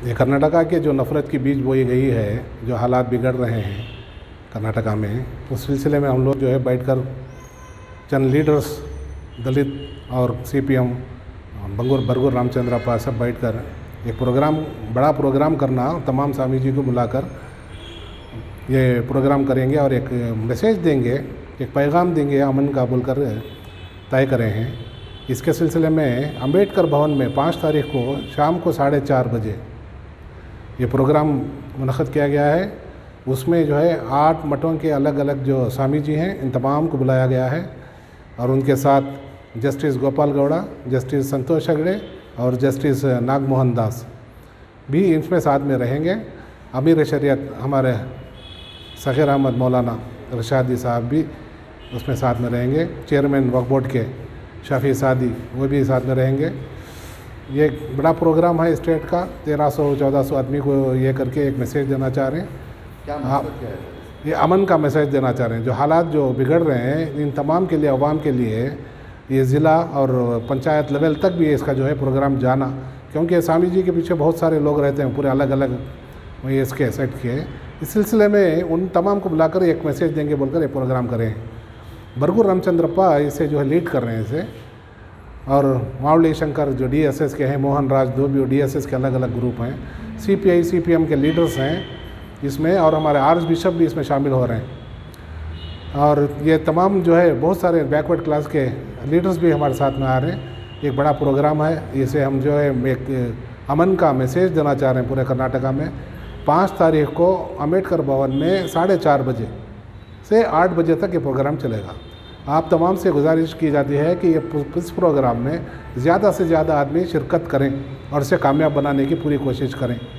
ये कर्नाटका के जो नफ़रत की बीज बोई गई है, जो हालात बिगड़ रहे हैं कर्नाटका में, उस सिलसिले में हम लोग जो है बैठकर चंद लीडर्स, दलित और सीपीएम, बरगुर रामचंद्रप्पा सब बैठकर एक प्रोग्राम, बड़ा प्रोग्राम करना, तमाम स्वामी जी को बुलाकर ये प्रोग्राम करेंगे और एक मैसेज देंगे, एक पैगाम देंगे अमन का बोलकर तय करे हैं। इसके सिलसिले में अंबेडकर भवन में 5 तारीख को शाम को 4:30 बजे ये प्रोग्राम मुनक़्क़द किया गया है। उसमें जो है 8 मठों के अलग अलग जो स्वामी जी हैं, इन तमाम को बुलाया गया है और उनके साथ जस्टिस गोपाल गौड़ा, जस्टिस संतोष हेगड़े और जस्टिस नागमोहन दास भी इसमें साथ में रहेंगे। अमीर शरीयत हमारे सग़ीर अहमद मौलाना रशादी साहब भी उसमें साथ में रहेंगे। चेयरमैन वक्फ बोर्ड के शफ़ी सादी वो भी साथ में रहेंगे। ये एक बड़ा प्रोग्राम है स्टेट का, 1300-1400 आदमी को ये करके एक मैसेज देना चाह रहे हैं। क्या मतलब क्या है? ये अमन का मैसेज देना चाह रहे हैं। जो हालात जो बिगड़ रहे हैं, इन तमाम के लिए, अवाम के लिए ये ज़िला और पंचायत लेवल तक भी इसका जो है प्रोग्राम जाना, क्योंकि स्वामी जी के पीछे बहुत सारे लोग रहते हैं पूरे अलग अलग वही इसके सेट के। इस सिलसिले में उन तमाम को बुलाकर एक मैसेज देंगे बोलकर एक प्रोग्राम करें। बरगुर रामचंद्रप्पा इसे जो है लीड कर रहे हैं इसे, और मावली शंकर जो डीएसएस के हैं, मोहन राज दो भी डीएसएस के अलग अलग ग्रुप हैं, सीपीआई सीपीएम के लीडर्स हैं इसमें, और हमारे आर्च बिशप भी इसमें शामिल हो रहे हैं। और ये तमाम जो है बहुत सारे बैकवर्ड क्लास के लीडर्स भी हमारे साथ में आ रहे हैं। एक बड़ा प्रोग्राम है, इसे हम जो है एक अमन का मैसेज देना चाह रहे हैं पूरे कर्नाटका में। 5 तारीख को अम्बेडकर भवन में 4:30 बजे से 8 बजे तक ये प्रोग्राम चलेगा। आप तमाम से गुजारिश की जाती है कि इस प्रोग्राम में ज़्यादा से ज़्यादा आदमी शिरकत करें और इसे कामयाब बनाने की पूरी कोशिश करें।